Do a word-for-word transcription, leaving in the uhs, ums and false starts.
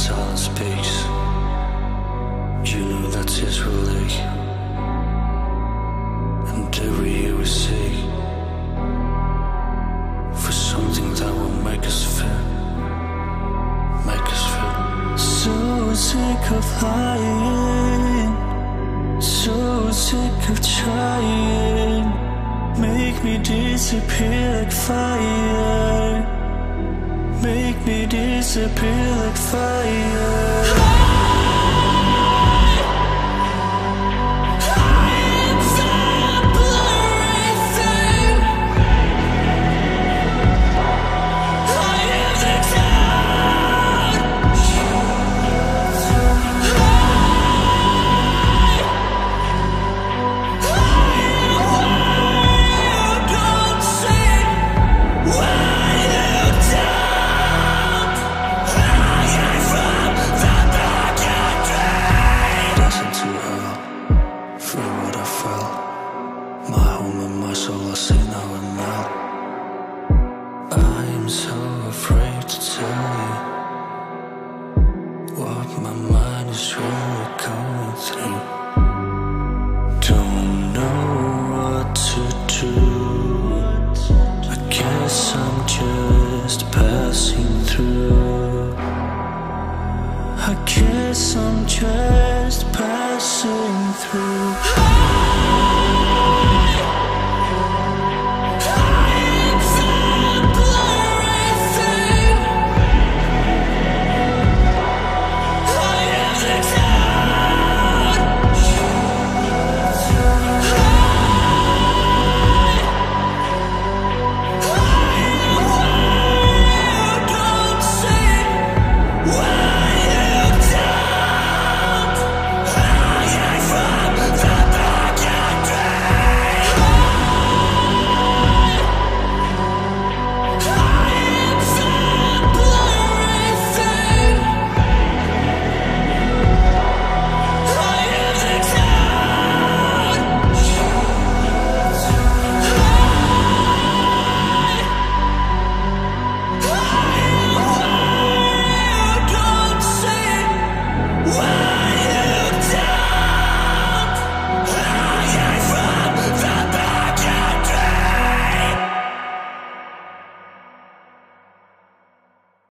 silence speaks. You know that tears will leak, and every year we seek for something that will make us feel, make us feel. So sick of lying, so sick of trying. Make me disappear like fire, make me disappear like fire. My home and my soul, I see now and now. I am so afraid to tell you what my mind is really going through. Don't know what to do. I guess I'm just passing through. I guess I'm just passing through.